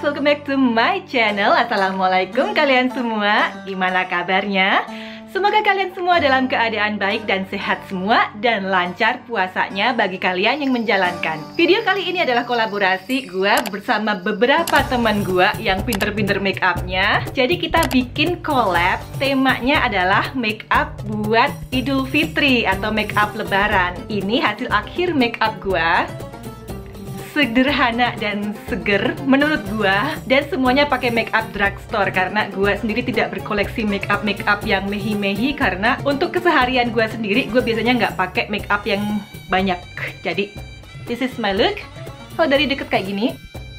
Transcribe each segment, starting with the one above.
guys, welcome back to my channel. Assalamualaikum kalian semua. Gimana kabarnya? Semoga kalian semua dalam keadaan baik dan sehat semua, dan lancar puasanya bagi kalian yang menjalankan. Video kali ini adalah kolaborasi gue bersama beberapa teman gue yang pinter-pinter make upnya. Jadi kita bikin collab, temanya adalah make up buat Idul Fitri atau make up lebaran. Ini hasil akhir make up gue, sederhana dan seger menurut gua, dan semuanya pakai make up drugstore karena gua sendiri tidak berkoleksi make up yang mehi-mehi, karena untuk keseharian gua sendiri gua biasanya nggak pakai make up yang banyak. Jadi this is my look. Kalau dari deket kayak gini.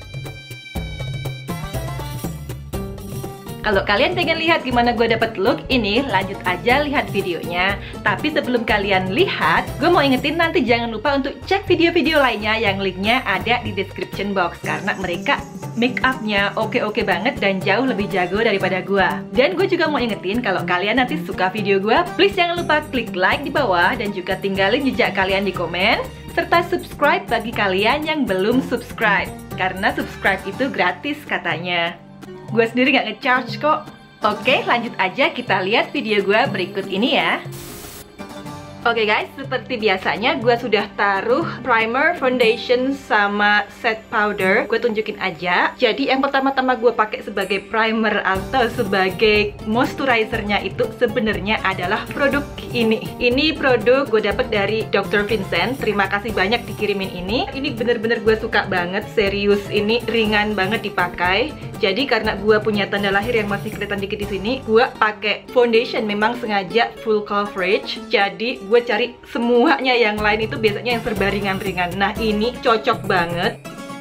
Kalau kalian pengen lihat gimana gue dapet look ini, lanjut aja lihat videonya. Tapi sebelum kalian lihat, gue mau ingetin nanti jangan lupa untuk cek video-video lainnya yang linknya ada di description box, karena mereka make upnya oke-oke banget dan jauh lebih jago daripada gue. Dan gue juga mau ingetin kalau kalian nanti suka video gue, please jangan lupa klik like di bawah dan juga tinggalin jejak kalian di komen, serta subscribe bagi kalian yang belum subscribe, karena subscribe itu gratis katanya. Gue sendiri nggak nge-charge kok. Oke, lanjut aja kita lihat video gue berikut ini ya. Oke guys, seperti biasanya gue sudah taruh primer, foundation, sama set powder. Gue tunjukin aja. Jadi yang pertama-tama gue pakai sebagai primer atau sebagai moisturizernya itu sebenarnya adalah produk ini. Ini produk gue dapet dari Dr. Vincent. Terima kasih banyak dikirimin ini. Ini bener-bener gue suka banget. Serius, ini ringan banget dipakai. Jadi karena gue punya tanda lahir yang masih kelihatan dikit di sini, gue pakai foundation memang sengaja full coverage. Jadi gue cari semuanya yang lain itu biasanya yang serba ringan-ringan. Nah ini cocok banget.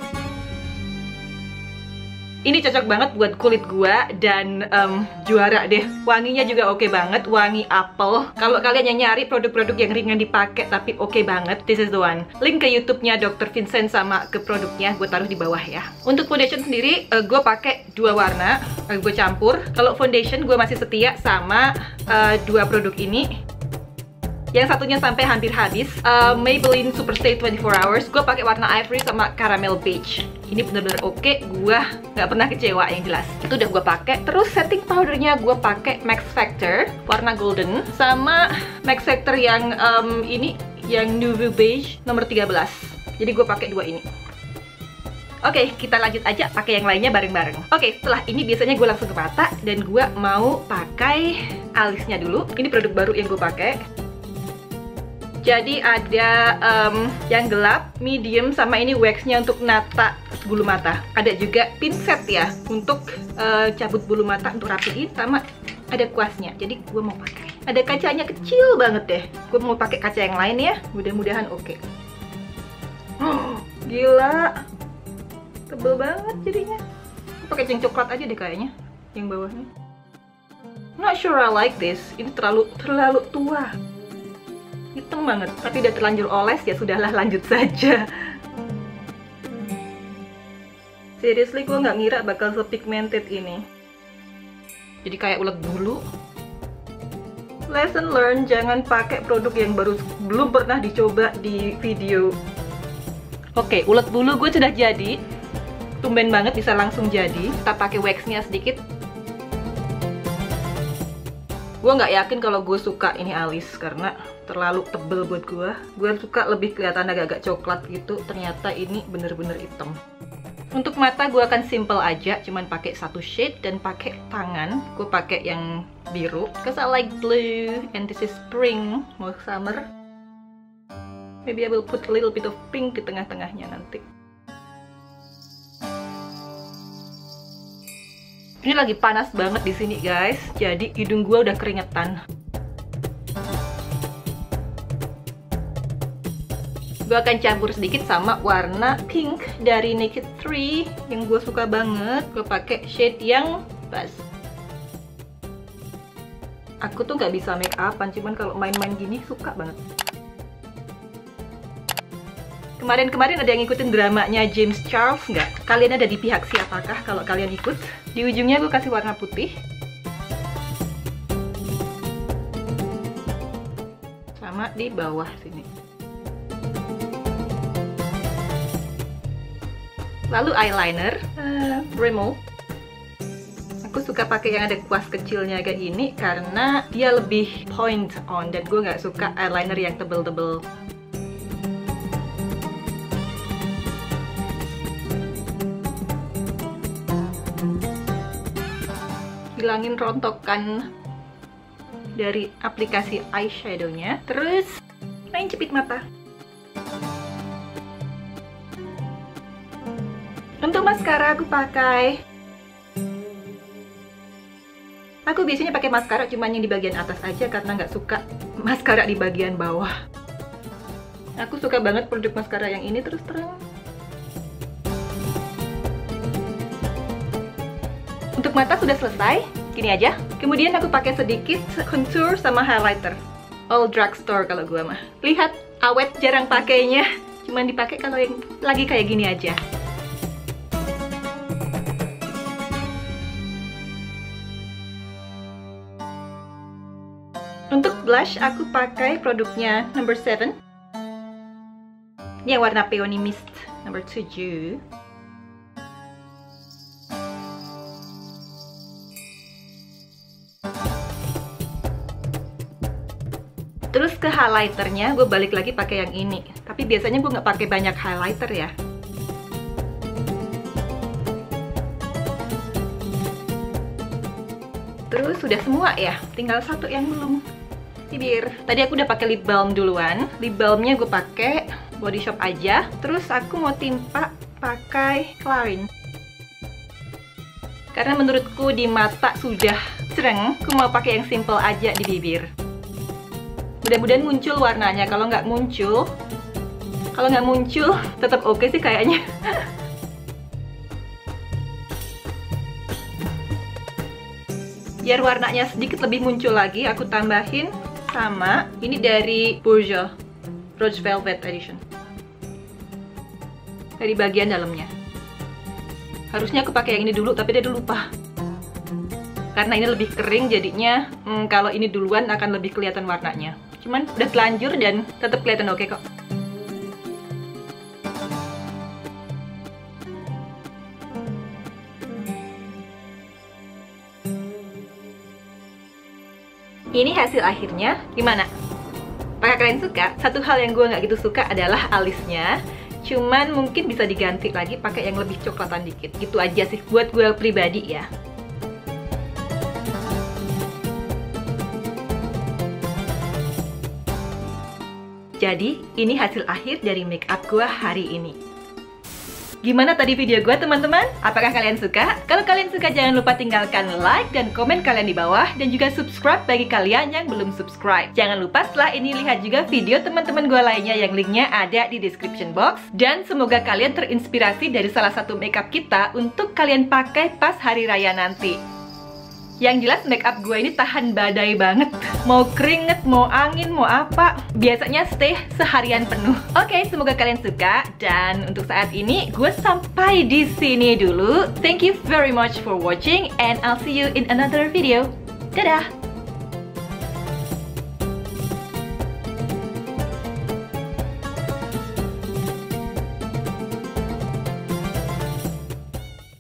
Ini cocok banget buat kulit gua dan juara deh. Wanginya juga oke banget, wangi apel. Kalau kalian yang nyari produk-produk yang ringan dipakai tapi oke banget, this is the one. Link ke YouTube-nya Dr. Vincent sama ke produknya gue taruh di bawah ya. Untuk foundation sendiri, gue pakai dua warna, gue campur. Kalau foundation gue masih setia sama dua produk ini. Yang satunya sampai hampir habis, Maybelline Superstay 24 Hours. Gue pakai warna ivory sama caramel beige. Ini bener-bener oke, gue nggak pernah kecewa yang jelas. Itu udah gue pakai. Terus setting powdernya gue pakai Max Factor warna golden, sama Max Factor yang ini, yang Nouveau Beige nomor 13. Jadi gue pakai dua ini. Oke, kita lanjut aja pakai yang lainnya bareng-bareng. Oke, setelah ini biasanya gue langsung ke mata, dan gue mau pakai alisnya dulu. Ini produk baru yang gue pakai. Jadi ada yang gelap, medium, sama ini waxnya untuk nata bulu mata. Ada juga pinset ya untuk cabut bulu mata untuk rapiin, sama ada kuasnya. Jadi gue mau pakai. Ada kacanya kecil banget deh. Gue mau pakai kaca yang lain ya. Mudah-mudahan oke. Gila, tebel banget jadinya. Pakai yang coklat aja deh kayaknya, yang bawahnya. Not sure I like this. Ini terlalu tua. Hitam banget, tapi udah terlanjur oles, ya sudahlah, lanjut saja. Seriously, gue nggak ngira bakal sepigmented ini. Jadi kayak ulet bulu. Lesson learned, jangan pakai produk yang belum pernah dicoba di video. Oke, ulet bulu gue sudah jadi. Tumben banget bisa langsung jadi. Kita pakai waxnya sedikit. Gue nggak yakin kalau gue suka ini alis karena terlalu tebel buat gue. Gue suka lebih kelihatan agak-agak coklat gitu. Ternyata ini bener-bener hitam. Untuk mata gue akan simple aja, cuman pakai satu shade dan pakai tangan. Gue pakai yang biru, cause I like blue and this is spring, mau summer. Maybe I will put a little bit of pink di tengah-tengahnya nanti. Ini lagi panas banget di sini guys, jadi hidung gue udah keringetan. Gue akan campur sedikit sama warna pink dari Naked 3 yang gue suka banget. Gue pakai shade yang pas. Aku tuh nggak bisa make upan, cuman kalau main-main gini suka banget. Kemarin ada yang ngikutin dramanya James Charles nggak? Kalian ada di pihak siapakah kalau kalian ikut? Di ujungnya gue kasih warna putih. Sama di bawah sini. Lalu eyeliner, Rimmel. Aku suka pakai yang ada kuas kecilnya kayak gini karena dia lebih point on, dan gue nggak suka eyeliner yang tebel-tebel. Hilangin rontokan dari aplikasi eyeshadow-nya. Terus main jepit mata. Untuk maskara aku pakai, aku biasanya pakai maskara cuman yang di bagian atas aja karena nggak suka maskara di bagian bawah. Aku suka banget produk maskara yang ini terus terang. Untuk mata sudah selesai, gini aja. Kemudian aku pakai sedikit contour sama highlighter. All drugstore kalau gua mah. Lihat, awet jarang pakainya. Cuman dipakai kalau yang lagi kayak gini aja. Untuk blush aku pakai produknya number 7. Ini yang warna Peony Mist number 7. Terus ke highlighternya gue balik lagi pakai yang ini. Tapi biasanya gue nggak pakai banyak highlighter ya. Terus sudah semua ya, tinggal satu yang belum. Bibir. Tadi aku udah pakai lip balm duluan. Lip balmnya gue pakai Body Shop aja. Terus aku mau timpa pakai Clarins. Karena menurutku di mata sudah cereng, aku mau pakai yang simple aja di bibir. Mudah-mudahan muncul warnanya. Kalau nggak muncul, tetap oke sih kayaknya. Biar warnanya sedikit lebih muncul lagi, aku tambahin sama ini dari Bourjois Rose Velvet Edition. Dari bagian dalamnya. Harusnya aku pakai yang ini dulu, tapi dia udah lupa. Karena ini lebih kering, jadinya kalau ini duluan akan lebih kelihatan warnanya. Cuman udah telanjur dan tetap kelihatan oke kok. Ini hasil akhirnya, gimana? Apakah kalian suka? Satu hal yang gue nggak gitu suka adalah alisnya. Cuman mungkin bisa diganti lagi pakai yang lebih coklatan dikit. Gitu aja sih buat gue pribadi ya. Jadi, ini hasil akhir dari makeup gue hari ini. Gimana tadi video gue teman-teman? Apakah kalian suka? Kalau kalian suka jangan lupa tinggalkan like dan komen kalian di bawah. Dan juga subscribe bagi kalian yang belum subscribe. Jangan lupa setelah ini lihat juga video teman-teman gue lainnya yang linknya ada di description box. Dan semoga kalian terinspirasi dari salah satu makeup kita untuk kalian pakai pas hari raya nanti. Yang jelas makeup gue ini tahan badai banget. Mau keringet, mau angin, mau apa, biasanya stay seharian penuh. Oke, semoga kalian suka. Dan untuk saat ini gue sampai di sini dulu. Thank you very much for watching and I'll see you in another video. Dadah!